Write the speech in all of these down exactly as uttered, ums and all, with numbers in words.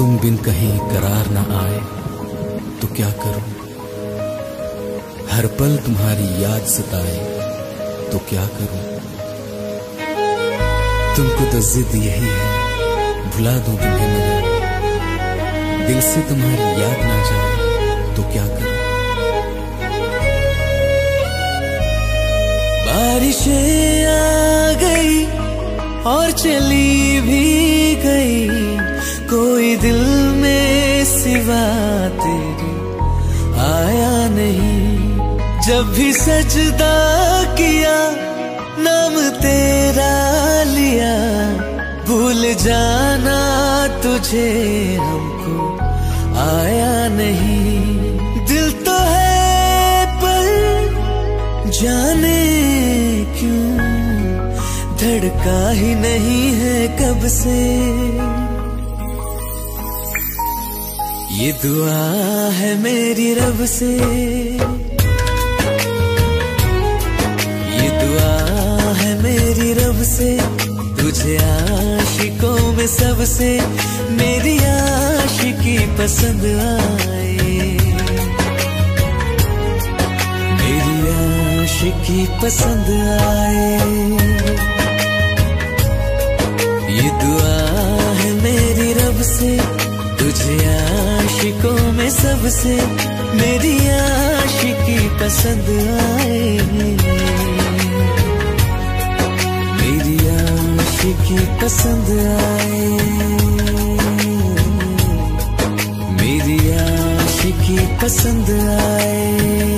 तुम बिन कहीं करार न आए तो क्या करूं, हर पल तुम्हारी याद सताए तो क्या करूं। तुमको तो जिद यही है भुला दूं तुम्हें, मगर दिल से तुम्हारी याद ना जाए तो क्या करूं। बारिशें आ गई और चली भी गई, कोई दिल में सिवा तेरे आया नहीं। जब भी सजदा किया नाम तेरा लिया, भूल जाना तुझे हमको आया नहीं। दिल तो है पर जाने क्यों धड़का ही नहीं है कब से। ये दुआ है मेरी रब से, ये दुआ है मेरी रब से, तुझे आशिकों में सबसे मेरी आशिकी पसंद आए, मेरी आशिकी पसंद आए। ये दुआ है मेरी रब से, तुझे आशिकों में सबसे मेरी आशिकी पसंद आए, मेरी आशिकी पसंद आए, मेरी आशिकी पसंद आए।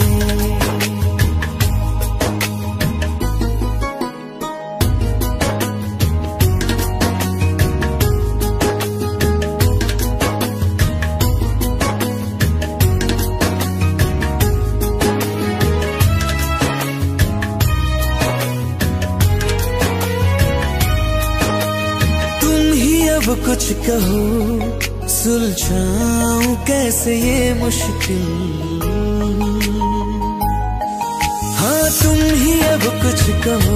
अब कुछ कहो सुलझाऊं कैसे ये मुश्किल, हाँ तुम ही अब कुछ कहो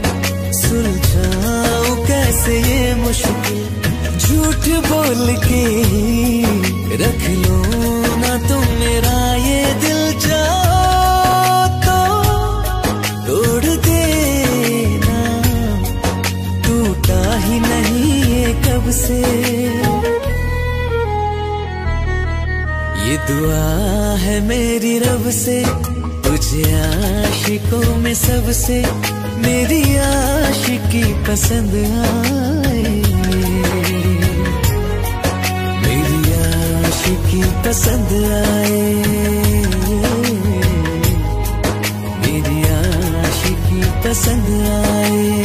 सुलझाऊं कैसे ये मुश्किल। झूठ बोल के रख लो ना तुम मेरा ये दिल, जाओ तो तोड़ देना, टूटा ही नहीं कब से। ये दुआ है मेरी रब से, तुझे आशिकों में सबसे मेरी आशिकी पसंद आए, मेरी आशिकी पसंद आए, मेरी आशिकी पसंद आए।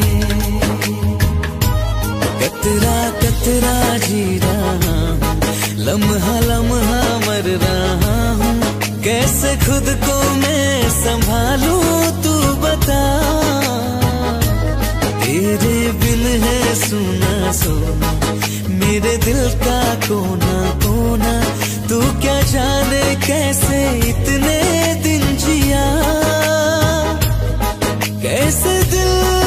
कतरा कतरा जी रहा हूँ, लम्हा लम्हा मर रहा हूँ, कैसे खुद को मैं संभालूं तू बता। तेरे बिन है सुना सोना मेरे दिल का कोना कोना, तू क्या जाने कैसे इतने दिन जिया, कैसे दिल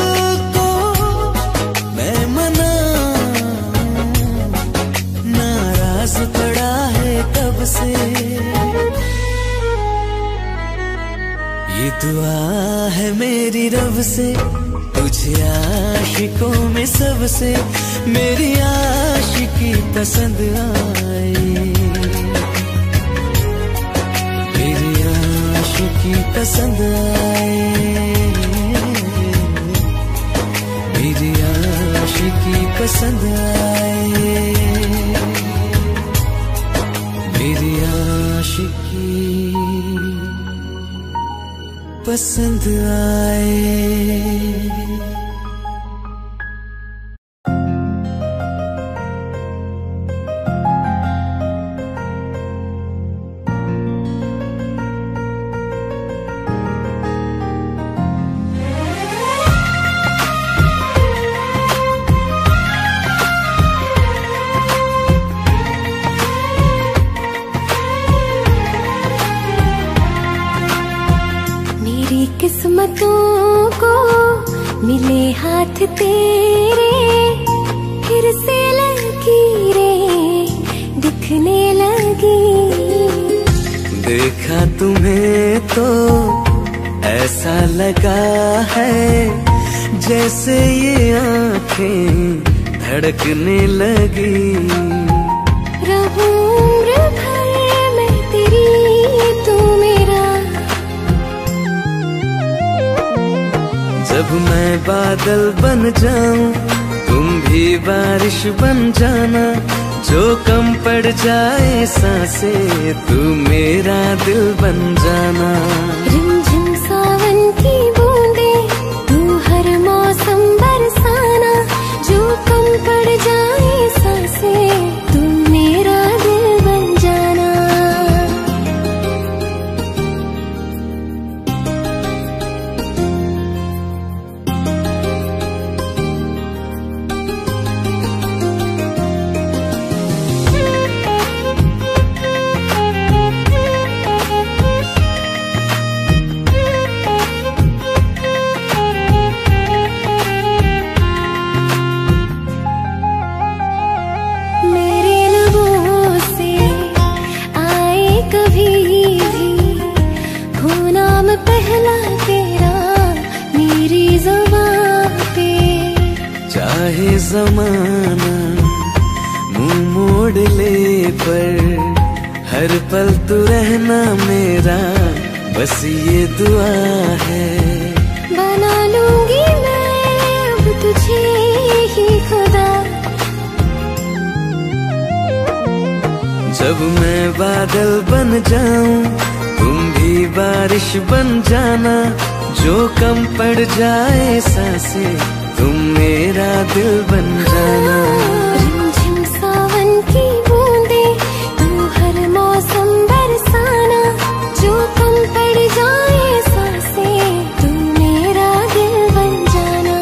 पड़ा है कब से। ये दुआ है मेरी रब से, तुझे आशिकों में सबसे मेरी आशिकी पसंद आए, मेरी आशिकी पसंद आए, मेरी आशिकी पसंद आए, मेरी आशिकी पसंद आए। किस्मतों को मिले हाथ तेरे, फिर से लकीरें तुम्हें तो ऐसा लगा है जैसे ये आंखें धड़कने लगी। रहूं उम्र भर मैं तेरी तू मेरा। जब मैं बादल बन जाऊं तुम भी बारिश बन जाना, जो कम पड़ जाए सांसें तू मेरा दिल बन जाना। रिमझिम सावन की बूंदे तू हर मौसम बरसाना, जो कम पड़ जाए सांसें तू मेरा दिल बन जाना। पहला तेरा मेरी ज़ुबान पे, चाहे ज़माना मुंह मोड़ ले पर हर पल तू रहना मेरा, बस ये दुआ है। बना लूंगी मैं अब तुझे ही खुदा। जब मैं बादल बन जाऊं तुम भी बारिश बन जाना, जो कम पड़ जाए सांसें तुम मेरा दिल बन जाना। रिमझिम सावन की बूंदे तू हर मौसम बरसाना, जो कम पड़ जाए सांसें तू मेरा दिल बन जाना।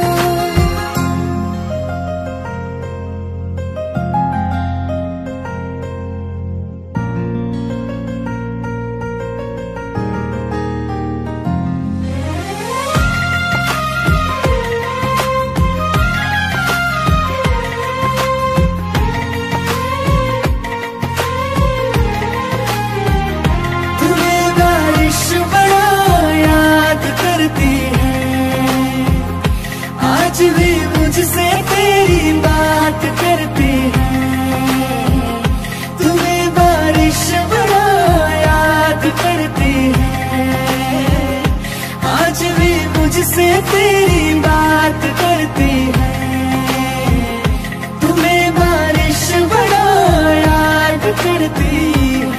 आज भी मुझसे तेरी बात करती है, तुम्हें बारिश बड़ा याद करती है। आज भी मुझसे तेरी बात करती है, तुम्हें बारिश बड़ा याद करती है।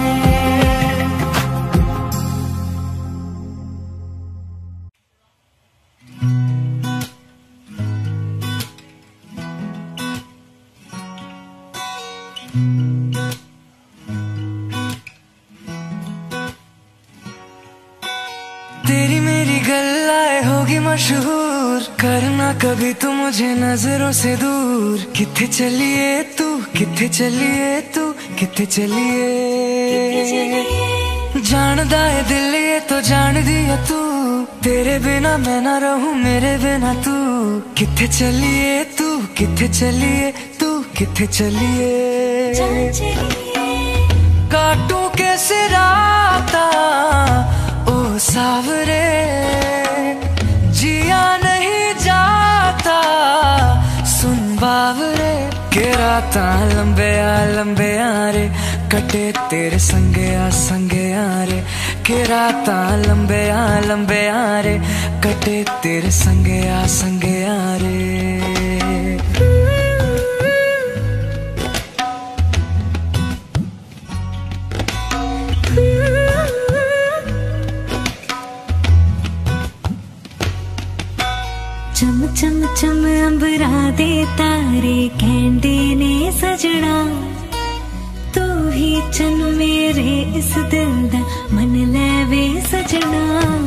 तेरी मेरी गल्लाए होगी मशहूर, करना कभी तू मुझे नजरों से दूर। किथे चलिए तू किथे चलिए तू किथे चलिए, जानदा है दिल ये तो जान दिया तू, तेरे बिना मैं ना रहूं मेरे बिना तू। किथे चलिए तू किथे चलिए तू किथे चलिए, काटूं कैसे राता ओ सावरे, जिया नहीं जाता सुन बावरे। के राता लंबे आ लंबे आ रे, कटे तेरे संगे आ संगे आ रे। के राता लंबे आ लंबे आ रे, कटे तेरे संगे आ संगे आ रे। चम चम चम अंबरा दे तारे कहंदे ने सजना, तू ही चन मेरे इस दिल दा मन लेवे सजना।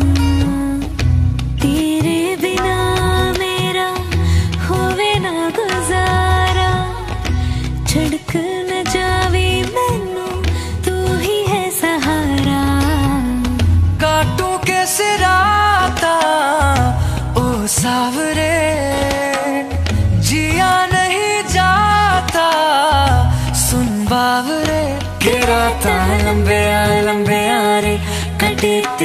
तेरे बिना मेरा होवे ना गुजारा, छड़क न जावे मैनू तू ही है सहारा। काटूं कैसे राता ओ सावरे, जिया नहीं जाता सुन बावरे। के राता लंबे आ लंबे आ रे,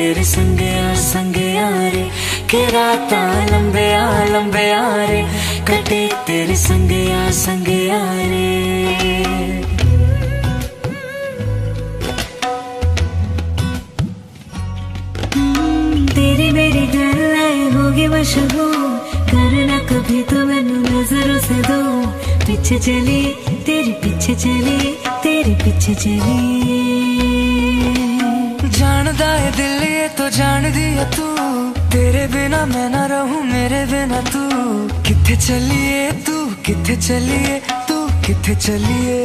तेरे संगे आ संगे आ रे के रातां लंबे आ लंबे आ रे कटे तेरे संगे आ संगे आ रे। तेरी मेरी गल्लां होगी मशहूर करना कभी तो मैनू नजरों से दो पीछे चली तेरे पीछे चली तेरे पीछे चली। जानदा है दिल ये तो जान दिया तू तेरे बिना मैं ना रहूं मेरे बिना तू किथे चलिए तू किथे चलिए तू किथे चलिए।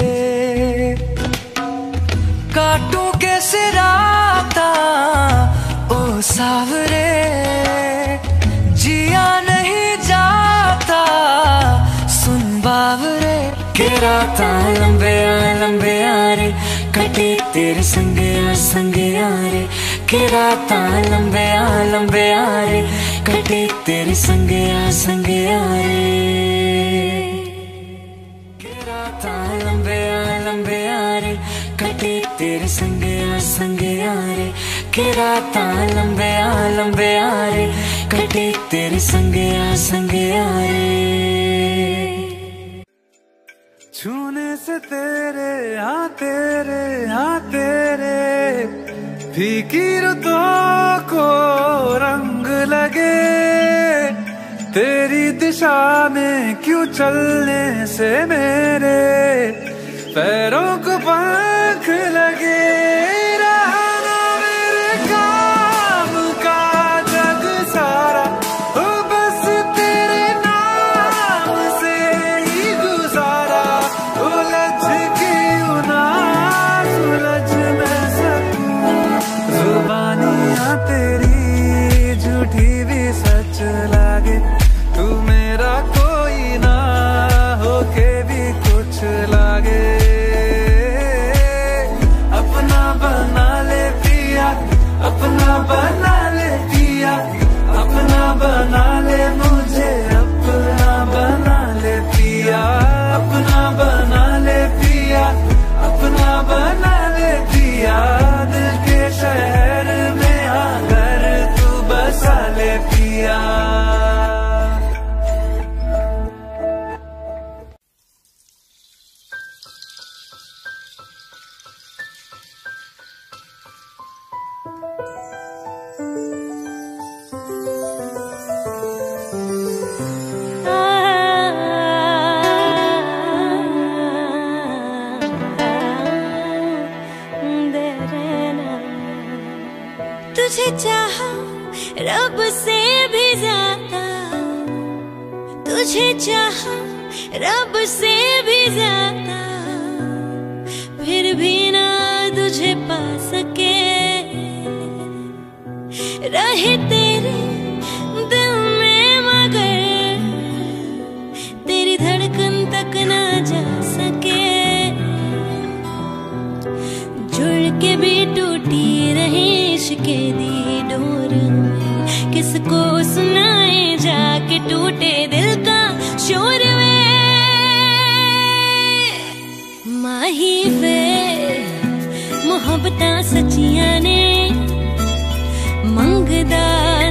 काटूं कैसे राता ओ सावरे जिया नहीं जाता सुन बावरे के रातां लंबे आ लंबे आ रे कटे तेरे संगे आ संगे आ रे के रातां लंबे आ लंबे आ रे कटे तेरे संगे आ संगे आ रे के रातां लंबे आ लंबे आ रे कटे तेरे संगे आ संगे आ रे के रातां लंबे आ लंबे आ रे कटे तेरे संगे आ संगे आ रे। छूने से तेरे हाँ तेरे हाँ तेरे फीकी रुतों को रंग लगे तेरी दिशा में क्यों चलने से मेरे पैरों को पंख लगे। रहना मेरे काम का जग सारा ओ बस तेरे नाम से ही गुजारा उलझ के ना सुलझ मैं सकूं जुबानियां तेरी झूठी भी सच लागे तू मेरा कोई ना होके भी कुछ लागे। अपना बना ले पिया अपना बना ले पिया अपना बना ले मुझे अपना बना ले पिया अपना बना ले पिया अपना बना ले पिया दिल के शहर में आकर तू बसा ले पिया। तुझे चाहा रब से भी ज्यादा तुझे चाहा रब से भी ज्यादा फिर भी ना तुझे पा सके रहे तेरे दिल में मगर तेरी धड़कन तक ना जा सके जुड़ के भी टूटी रहे इश्क़े दी डोर में किसको सुनाए जाके टूटे दिल का शोर में माही वे मोहब्बतां सच्चियां ने मंगदा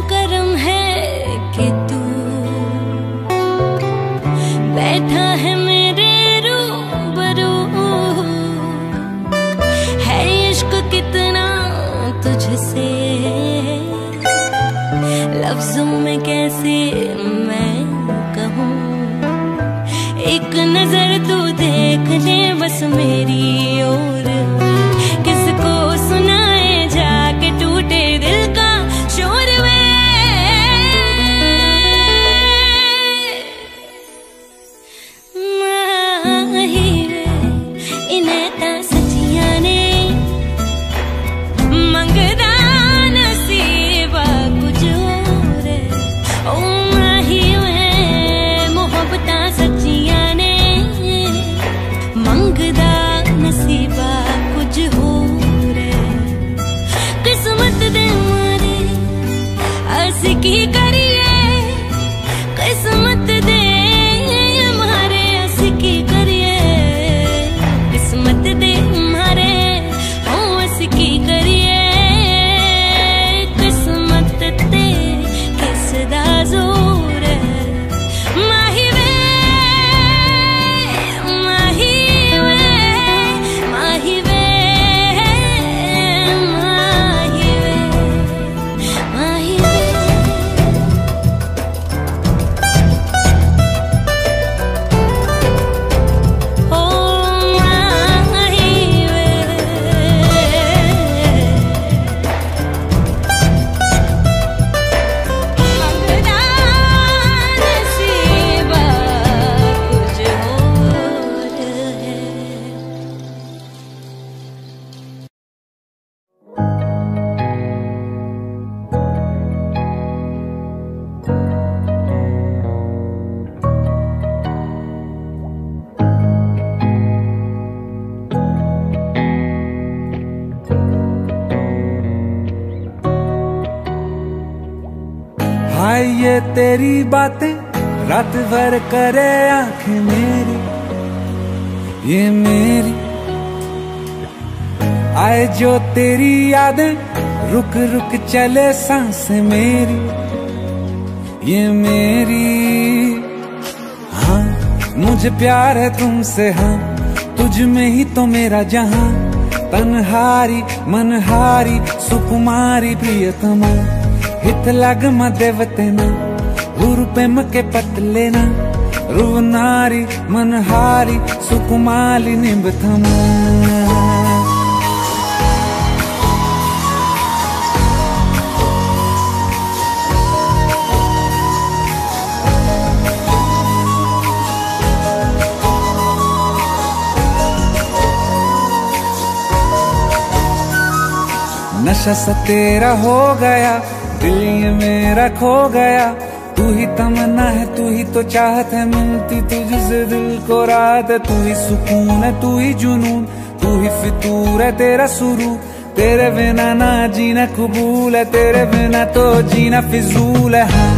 करम है कि तू बैठा है मेरे रूबरू। है इश्क कितना तुझसे लफ्जों में कैसे मैं कहूँ। एक नजर तू देख ले बस मेरी ओर, किसको सुनाए जाके टूटे दिल का शोर वे। माही वे इन्हें ता सचिया ने मंगदा नसीबा कुछ और। ओ माही वे मोहब्बता सचिया ने मंगदा नसीबा कुछ होर। किस्मत दे मारे असी की करिए, किस्मत दे मारे असी की करिए। किस्मत दे मारे हो असी की करिए। किस्मत ते किसदा जोर है। माही वे माही वे माही वे माही वे माही वे। ओ माही वे मंगदा नसीबा कुछ और है। हाय ये तेरी बातें रात भर करे आंखें मेरी, ये मेरी। आए जो तेरी यादें रुक रुक चले सांसें मेरी, ये मेरी। हाँ मुझे प्यार है तुमसे, हाँ तुझ में ही तो मेरा जहां। तन्हारी मनहारी सुकुमारी प्रियतमा, हित लग मदेवतेना हुरुपेम के पतलेना। रुवनारी मनहारी सुकुमाली निबथमा। नशा सा तेरा हो गया, दिल ये मेरा खो गया। तू ही तमन्ना है, तू ही तो चाहत है, मिलती तुझसे दिल को रात है। तू ही सुकून है, तू ही जुनून, तू ही फितूर है, तेरा शुरू। तेरे बिना ना जीना कबूल है, तेरे बिना तो जीना फिजूल है। हाँ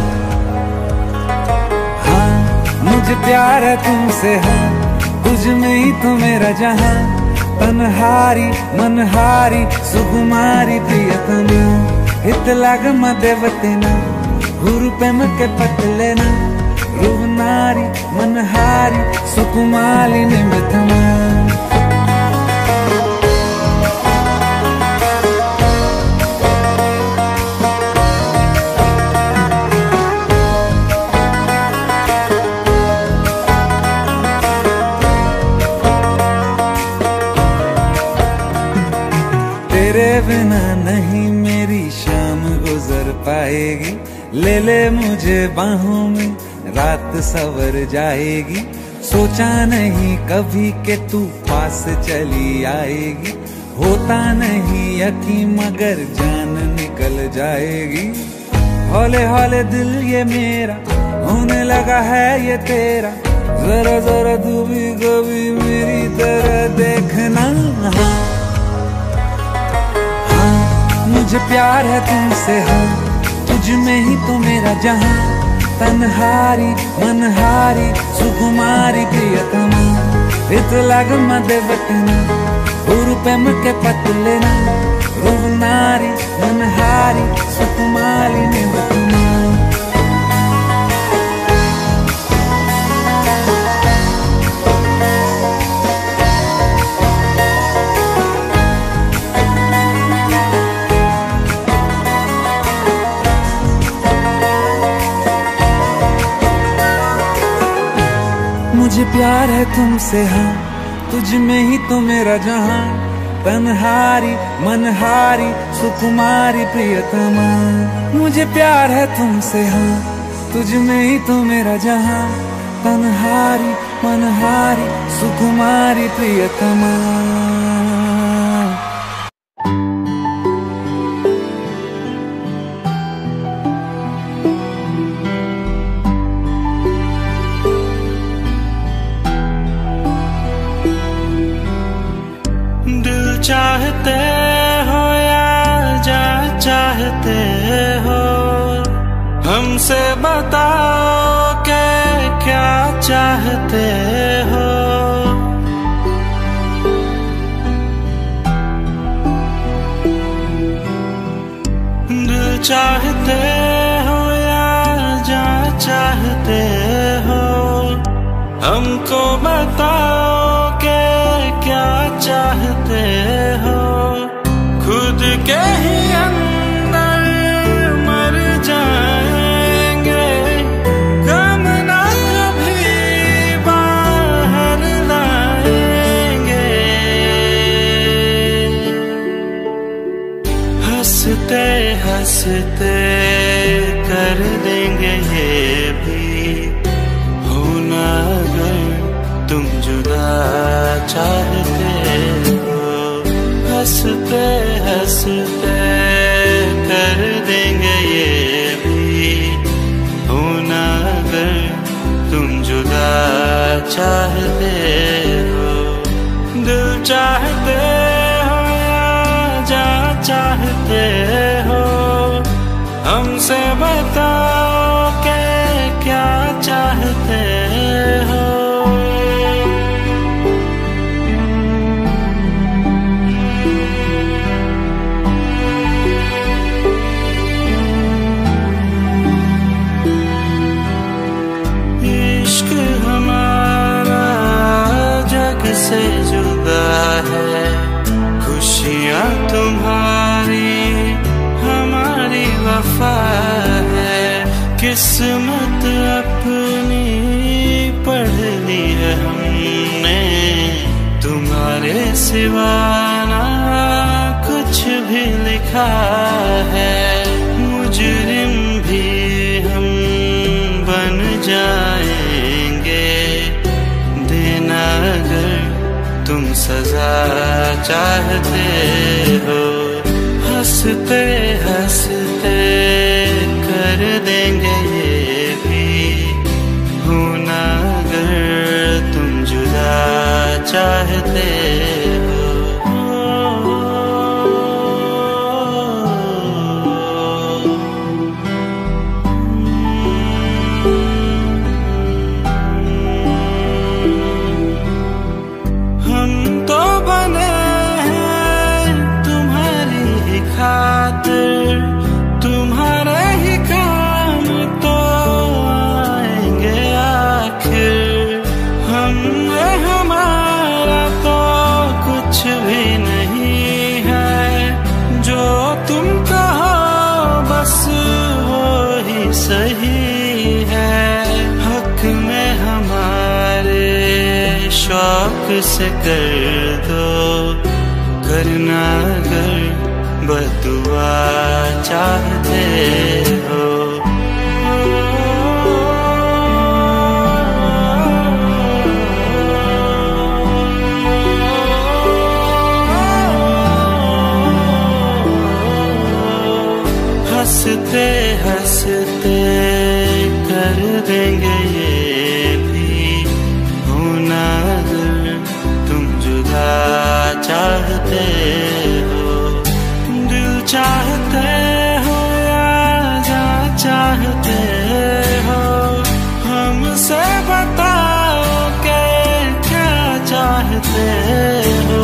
हाँ मुझे प्यार है तुमसे, हाँ तुझ में ही तो मेरा जहां। तन्हारी मनहारी सुकुमारी प्रियतमा, हित लग मदेवतेना हुरुपेम के पतलेना। रुवनारी मनहारी सुकुमाली निबथमा। तेरे बिना नहीं मेरी शाम गुजर पाएगी। ले ले मुझे बाहों में, रात सवर जाएगी। सोचा नहीं कभी के तू पास चली आएगी। होता नहीं यकीन मगर जान निकल जाएगी। हौले हौले दिल ये मेरा होने लगा है ये तेरा। जरा जरा तू भी कभी मेरी तरह देखना। हाँ हाँ मुझे प्यार है तुमसे, हाँ तुझ में ही तो मेरा जहां। तन्हारी मनहारी सुकुमारी प्रियतमा, हित लग मदेवतेना हुरुपेम के पतलेना। रुवनारी मनहारी सुकुमारी निबथमा। मुझे प्यार है तुमसे हाँ, तुझ में ही तो मेरा जहां, तन्हारी मनहारी सुकुमारी प्रियतमा। मुझे प्यार है तुमसे हाँ, तुझ में ही तो मेरा जहां, तन्हारी मनहारी सुकुमारी प्रियतमा। चाहते हो या जा चाहते हो, हमसे बताओ के क्या चाहते हो। दिल चाहते हो या जा चाहते हो, हमको बताओ के क्या चाहते हो। खुद के ही अंदर मर जाएंगे, गम ना कभी बाहर लाएंगे। हंसते हंसते कर देंगे ये भी, होना अगर तुम जुदा चाहते हो। हंसते हंसते कर देंगे ये भी, होना अगर तुम जुदा चाहते हो। दिल चाहते हो या जा चाहते हो, हमसे बताओ के क्या चाहते हो। से जुदा है, खुशियाँ तुम्हारी हमारी वफा है। किस्मत अपनी पढ़ ली है हमने, तुम्हारे सिवा ना कुछ भी लिखा है। मुजरिम भी हम बन जाएंगे, देना अगर तुम सजा चाहते हो। हंसते हंसते कर देंगे ये भी, होना अगर तुम जुदा चाहते हो। तुम्हारे ही काम तो आएंगे आखिर, हम हमारा तो कुछ भी नहीं है। जो तुम कहो बस वो ही सही है। हक में हमारे शौक से कर दो, करना अगर बदुआ चाहते हो। हंसते हंसते कर देंगे ये भी, होना अगर तुम जुदा चाहते हो। चाहते हो या जा चाहते हो, हमसे बताओ के क्या चाहते हो।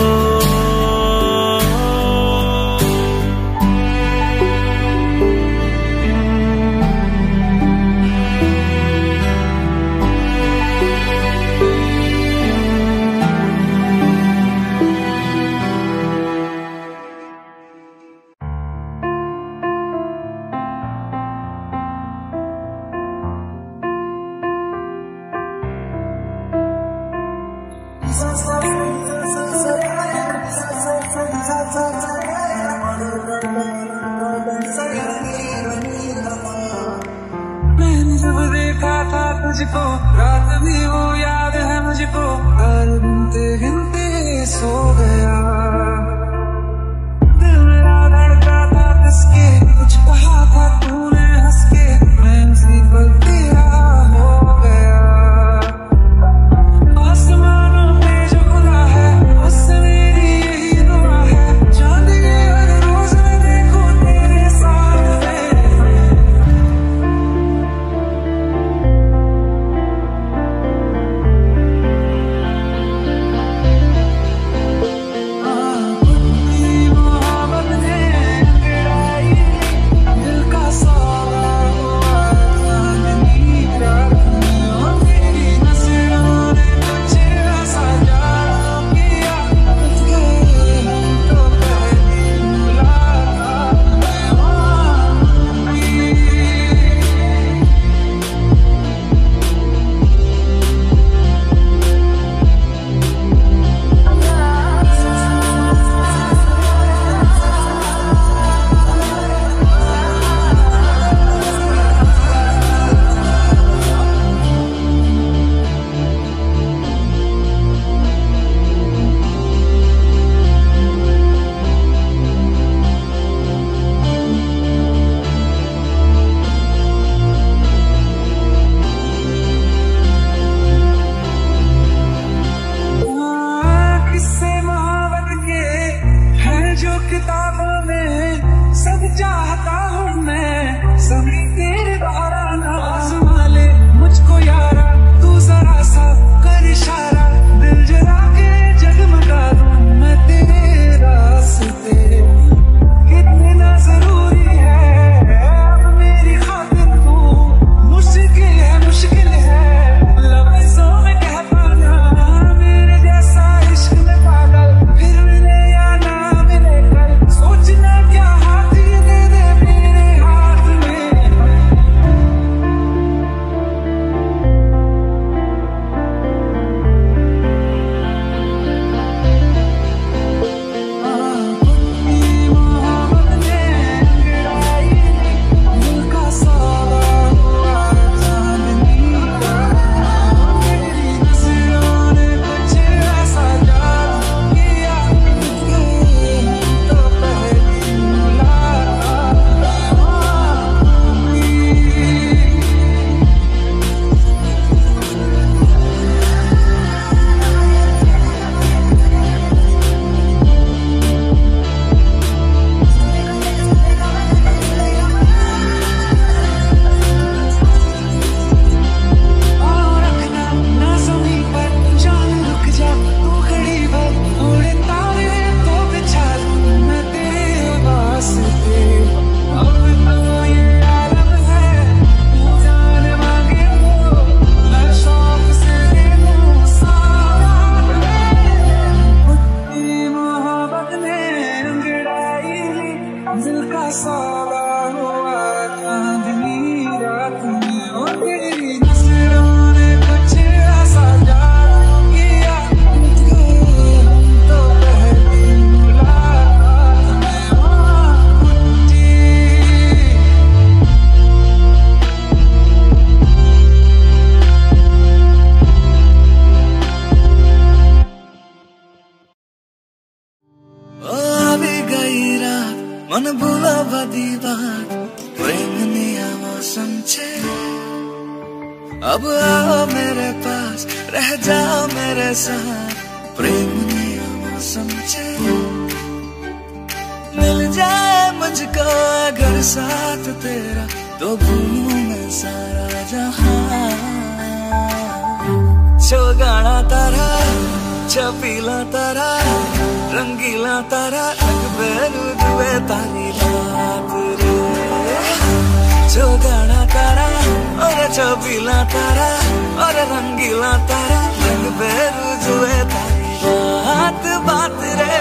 तुझको, रात भी वो याद है मुझको, तार गिनते गिनते सो गया। दिल मेरा धड़का था किसके, कुछ कहा था तूने हंस के, मैं उसी पल तेरा हो गया। आसमानों पे जो खुला है उससे मेरी यही दुआ है, चांद के हर रोज मैं देखूं तेरे साथ में। किताबों में सब चाहता हूँ मैं, सभी तेरे दौराना। आज़मा ले मुझको यारा, तू जरा सा कर इशारा, दिल जला के जगमगा दूँ मैं तेरे रास्ते। कितना जरूरी है अब मेरी खातिर तू, मुश्किल है मुश्किल है लफ्ज़ों में कह पाना। मेरे जैसा इश्क में पागल फिर मिले या ना मिले कल, सोचना क्या हाथ ये दे दे मेरे हाथ में। अपनी मोहब्बत ने गिराई दिल का सावा हुआ चांदनी का, तेरी नजरों ने कुछ ऐसा जादू किया, तुझे तो पहली मुलाकात हुई। और रखना ना ज़मीं पर जान, रुक जा तू खड़ी भर, उड़े तारे तो बिछा दूँ मैं तेरे वास्ते। अब तो ये आलम है तू जान मांगे तो, मैं शौक से दे दूँ सारा में। अपनी मोहब्बत ने अंगड़ाई ली दिल का सावा हुआ चांदनी रात में, और तेरी नजरों ने कुछ ऐसा जादू किया, तुझे तो पहली मुलाकात में वहाँ उठी। ओ अभी गई रात मन भूला बदी बात, प्रेमनी मौसम छे। अब आओ मेरे पास रह जाओ मेरे साथ, प्रेमनी मौसम छे। मिल जाए मुझको अगर साथ तेरा, तो भूलूं मैं सारा जहां। छोगाना तारा छपीला तारा, रंगीला तारा, रंग दुए तारी बात रे। छोगाना तारा और छपीला तारा और रंगीला तारा, रंग दुए तारी बात बात रे।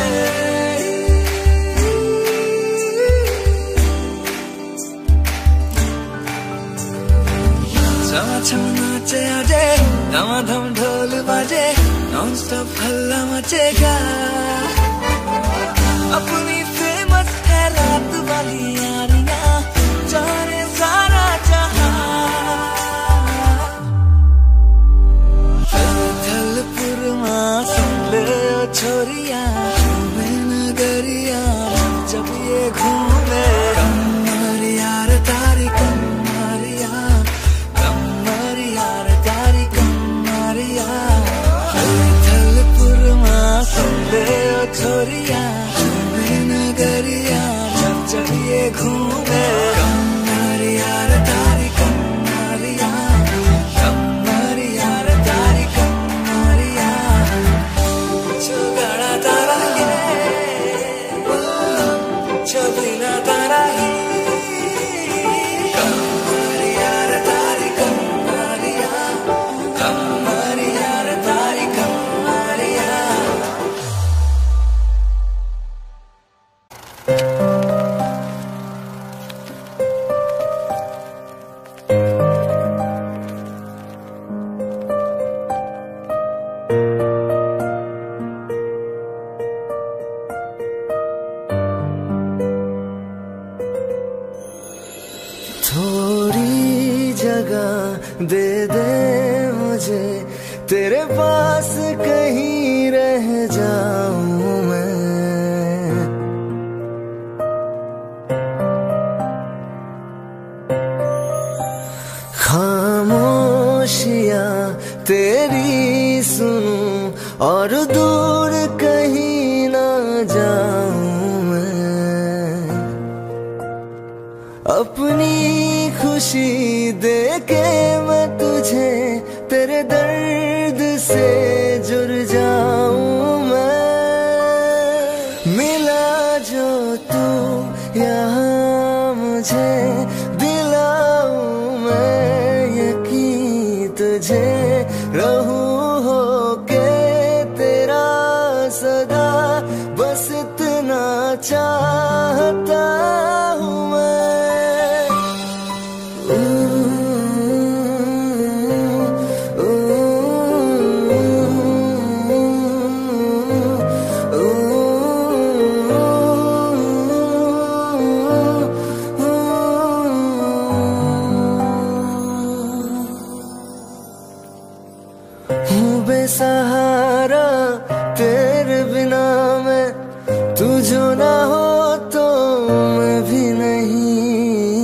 छमा छम नाचे आजे, धमाधम ढोल बाजे, नॉन स्टॉप हल्ला मचेगा। अपनी फेमस है रात वाली यारियां, जाने सारा जहां। जगह दे दे मुझे, तेरे पास कहीं रह जाऊं मैं। खामोशियां तेरी सुनूं और दूर कहीं ना जाऊं मैं। अपनी खुशी देके मैं तुझे तेरे दर्द से जुड़ जाऊं मैं। मिला जो तू यहाँ मुझे, दिलाऊं मैं यकीन तुझे, रहूं होके तेरा सदा, बस इतना चाहता हूँ मैं। बेसहारा तेरे बिना मैं, तू जो ना हो तो मैं भी नहीं।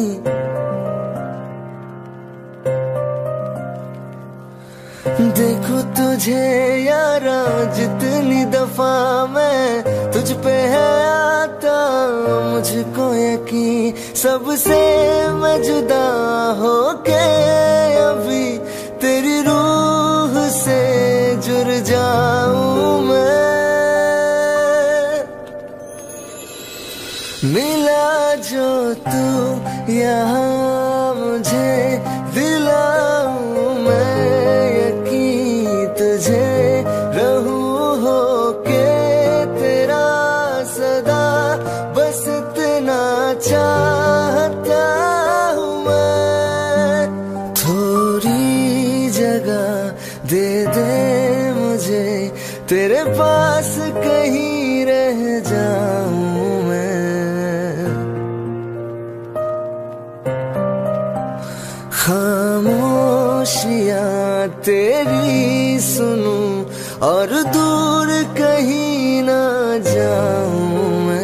देखो तुझे यारा जितनी दफा मैं तुझ पे है आता, मुझको यकीन सबसे मैं जुदा होके अभी तेरी रूह से जुड़ जाऊं मैं। मिला जो तू यहाँ मुझे, दिलाऊं मैं यकीन तुझे, रहूं होके तेरा सदा, बस इतना चाहता हूँ मैं। थोड़ी जगह दे दे मुझे, तेरे पास कहीं रह जाऊं मैं। खामोशियां तेरी सुनूं और दूर कहीं ना जाऊं मैं।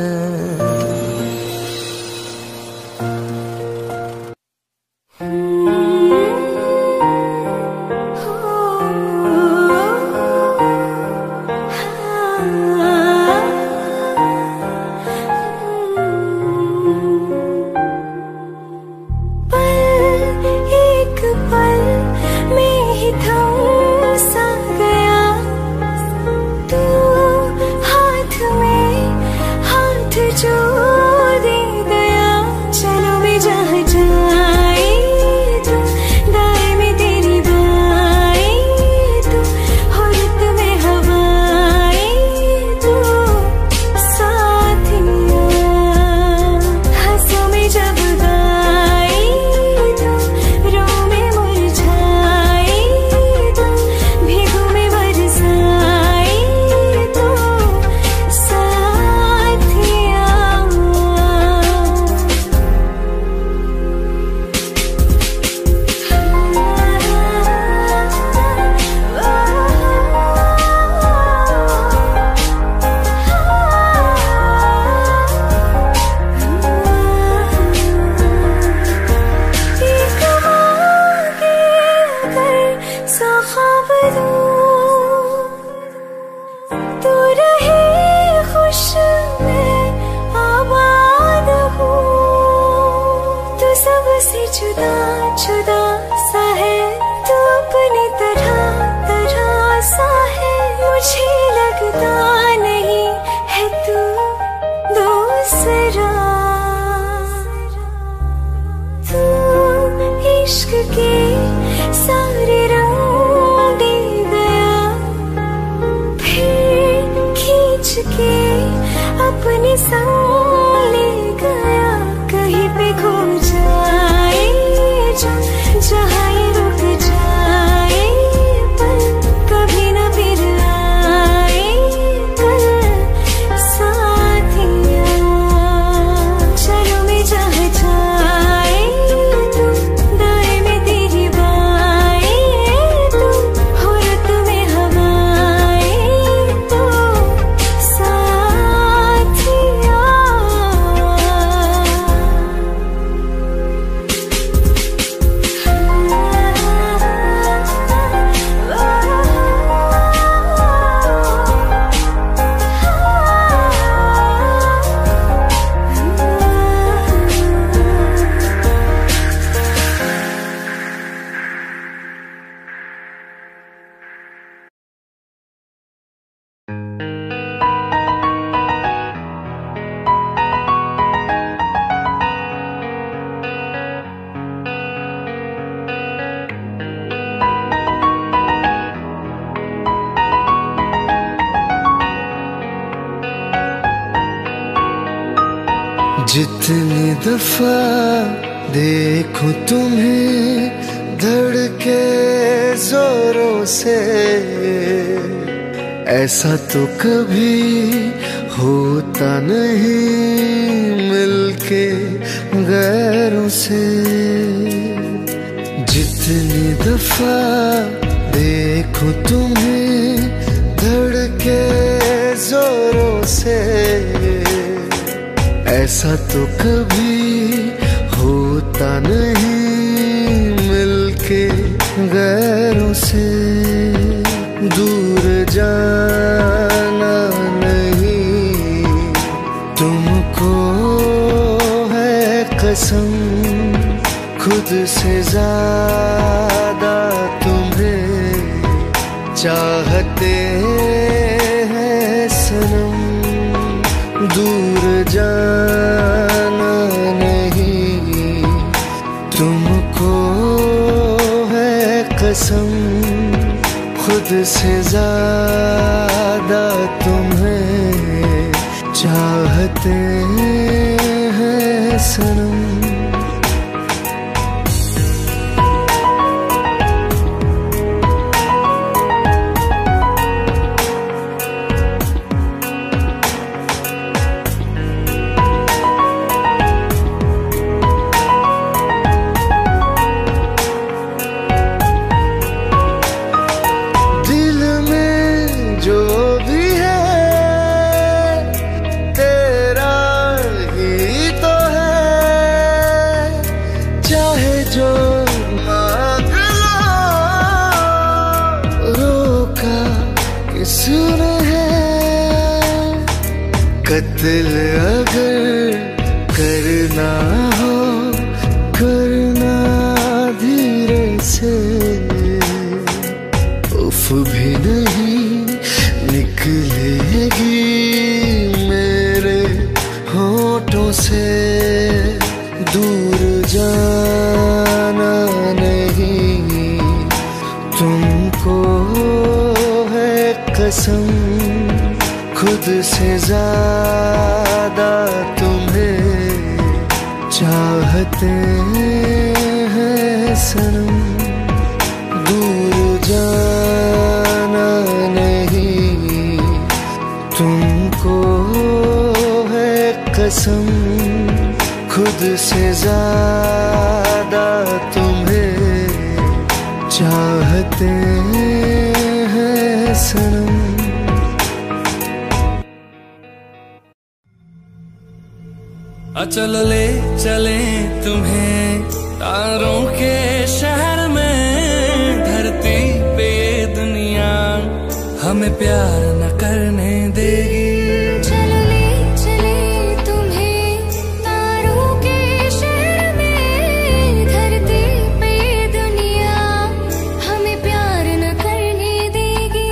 अपने संग ले गया, कहीं पे खो जाए जो जहाँ ये रुक जाए, पर कभी न फिर आए कल साथिया। चलो मैं जहाँ जाए तू दाएं में जितनी दफा देखूं तुम्हें धड़के जोरों से, ऐसा तो कभी होता नहीं मिलके गैरों से। जितनी दफा देखूं तुम्हें धड़के जोरों से, ऐसा तो कभी होता नहीं मिलके गैरों से। दूर जाना नहीं तुमको है कसम, खुद से ज्यादा तुम्हें चाहते हैं सनम। दूर जाना नहीं तुमको है कसम, खुद से ज्यादा तुम्हें चाहते हैं सनम। दिल अगर करना हो करना धीरे से, उफ भी नहीं निकलेगी मेरे होठों से। दूर जाना नहीं तुमको है कसम, खुद से ज्यादा तुम्हें चाहते हैं सनम। दूर जाना नहीं तुमको है कसम, खुद से ज्यादा तुम्हें चाहते हैं सनम। चलो ले चले तुम्हें तारों के शहर में, धरती पे ये दुनिया हमें प्यार न करने देगी। चलो ले चले तुम्हें तारों के शहर में, धरती पे ये दुनिया हमें प्यार न करने देगी।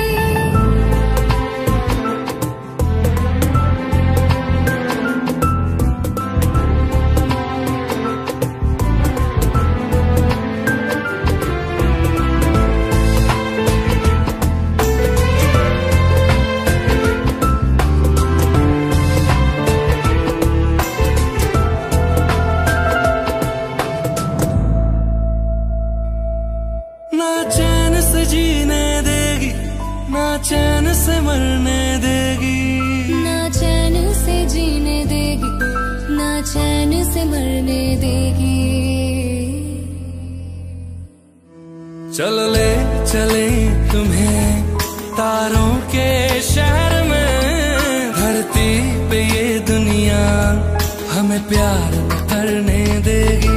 चैन से मरने देगी, ना चैन से जीने देगी, ना चैन से मरने देगी। चलो ले चले तुम्हें तारों के शहर में, धरती पे ये दुनिया हमें प्यार न करने देगी।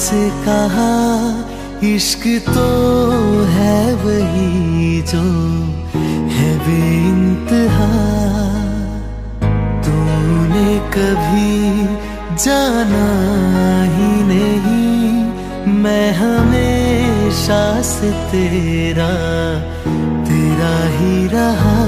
से कहा इश्क तो है वही जो है बेइंतहा, तूने कभी जाना ही नहीं, मैं हमेशा से तेरा तेरा ही रहा,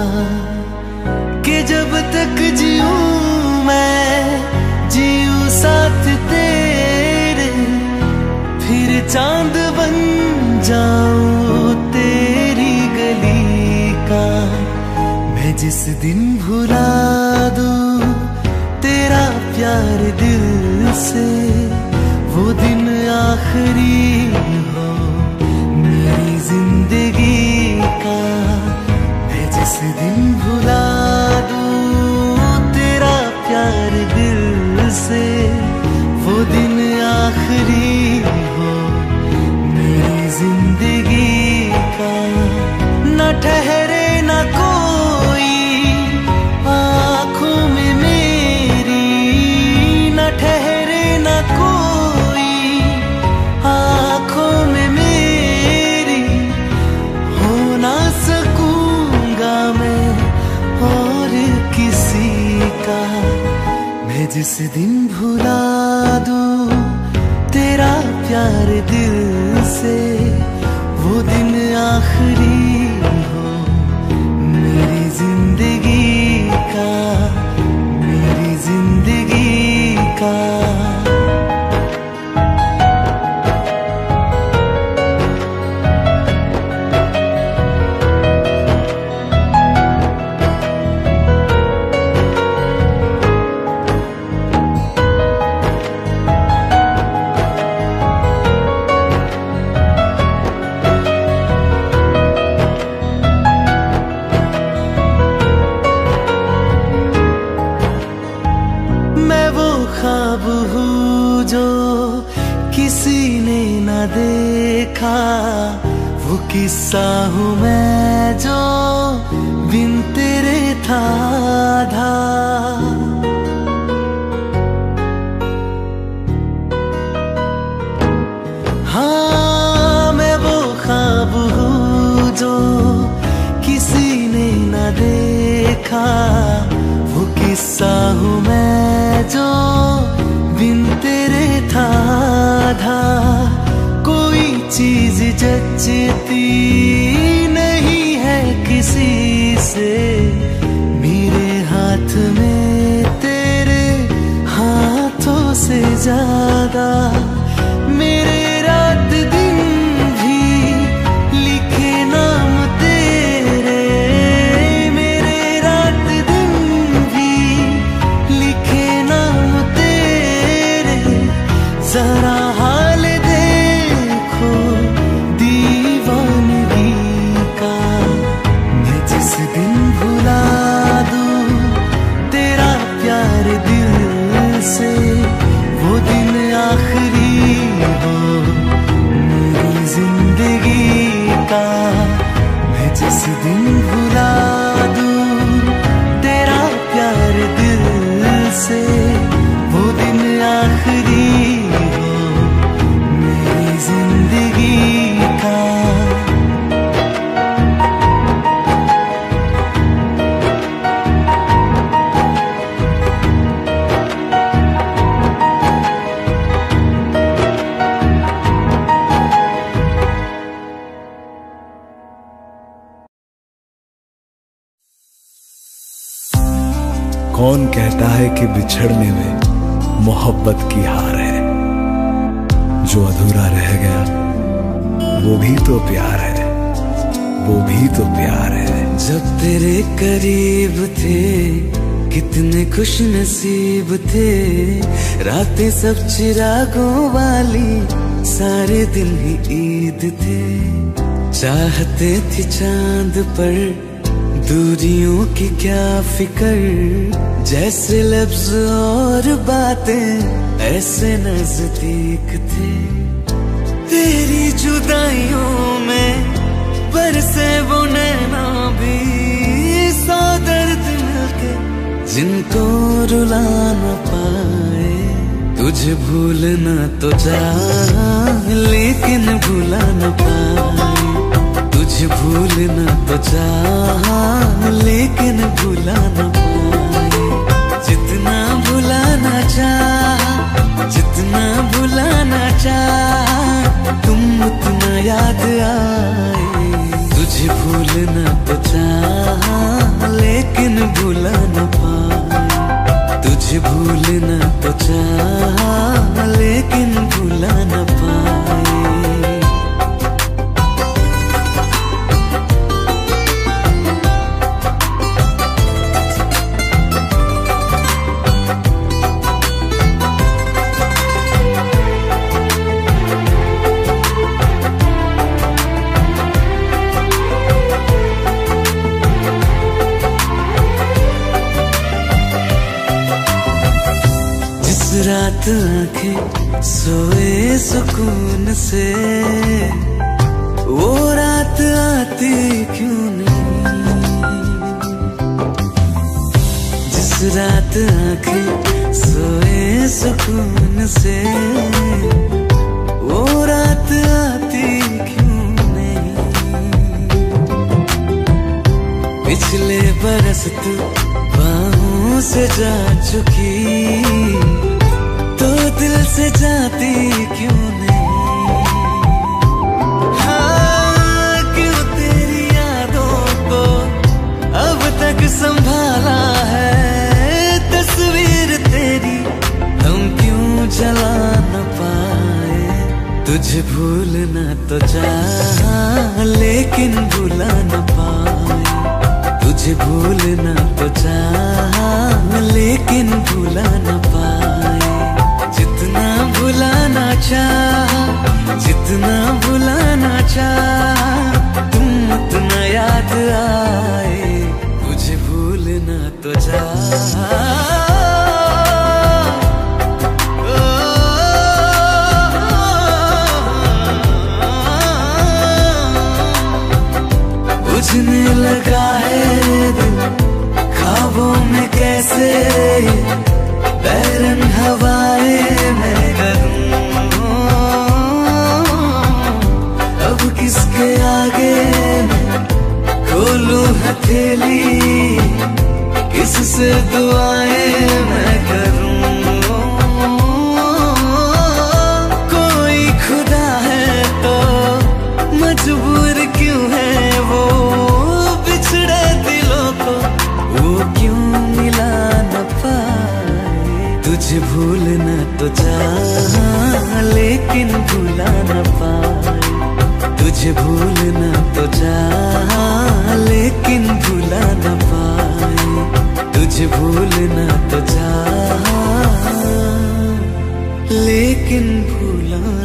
कि जब तक जीऊं मैं जीऊं साथ तेरे, फिर चांद बन जाऊं तेरी गली का। मैं जिस दिन भुला दूं तेरा प्यार दिल से, वो दिन आखिरी हो मेरी जिंदगी का। मैं जिस दिन भुला दूं तेरा प्यार दिल से, वो दिन आखिरी हो मेरी जिंदगी का। न ठहरे न कोई आँखों में मेरी, न ठहरे न कोई आँखों में मेरी, हो ना सकूंगा मैं और किसी का। मैं जिस दिन भुला दूं तेरा प्यार दिल से, वो दिन आखिरी हो मेरी जिंदगी का, मेरी जिंदगी का। ख्वाब हूँ जो किसी ने न देखा, वो किस्सा हूँ मैं जो बिन तेरे था आधा। हाँ मैं वो ख्वाब हूँ जो किसी ने न देखा, वो किस्सा हूँ मैं जो बिन तेरे था आधा। कोई चीज जचती नहीं है किसी से, मेरे हाथ में तेरे हाथों से ज्यादा। मेरे रात दिन भी लिखे नाम तेरे, मेरे रात दिन भी लिखे नाम तेरे। जरा हाल देखो दीवानगी का। मैं जिस दिन भुला दूं तेरा प्यार दिल से, वो दिन आखिरी हो मेरी जिंदगी का। मैं जिस दिन भुला दूं तेरा प्यार दिल से, वो दिन आखिरी हो मेरी जिंदगी का। कौन कहता है कि बिछड़ने में मोहब्बत की हार है, जो अधूरा रह गया वो भी तो प्यार है, वो भी तो प्यार है। जब तेरे करीब थे कितने खुश नसीब थे, रातें सब चिरागों वाली, सारे दिन ही ईद थे। चाहते थे चांद पर दूरियों की क्या फिकर, जैसे लफ्ज और बातें ऐसे नजदीक थे। तेरी जुदाइयों में बरसे वो नैना भी, सौ दर्द मिलके जिनको रुला न पाए। तुझे भूलना तो चाह लेकिन भूला न पाए, तुझे भूलना तो चाह लेकिन भूला न पाए। जितना भुलाना चाह, जितना भुलाना चाह, तुम उतना याद आए। तुझे भूलना तो चाह लेकिन भूला न पाए, तुझे भूलना तो चाह लेकिन भूला न पाए। रात आंखें सोए सुकून से, वो रात आती क्यों नहीं। जिस रात आंखें सोए सुकून से, वो रात आती क्यों नहीं। पिछले बरस तू बाहों से जा चुकी, तो दिल से जाती क्यों नहीं। हाँ, क्यों तेरी यादों को अब तक संभाला है, तस्वीर तेरी हम क्यों जला न पाए। तुझे भूलना तो चाह लेकिन भूला न पाए, तुझे भूलना तो चाह लेकिन भूला न पाए। जितना भुलाना चाह, जितना भुलाना चाह, तुम उतना याद आए। तुझे भूलना तो चाह बुझने लगा है दिल ख्वाबों में कैसे, बैरन हवाएं मैं करूं। अब किसके आगे मैं खोलूं हथेली, किससे दुआएं मैं करूं। कोई खुदा है तो मजबूर क्यों है वो, बिछड़े दिलों को वो क्यों मिला न पाए। तुझे भूलना तो चाह लेकिन भूला न पाए, तुझे भूलना तो चाह लेकिन भूला न पाए। तुझे भूलना तो चाह लेकिन भूला